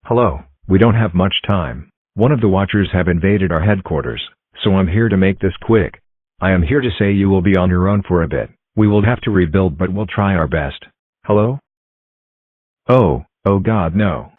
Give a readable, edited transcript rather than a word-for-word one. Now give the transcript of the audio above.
Hello, we don't have much time. One of the Watchers have invaded our headquarters, so I'm here to make this quick. I am here to say you will be on your own for a bit. We will have to rebuild, but we'll try our best. Hello? Oh God, no.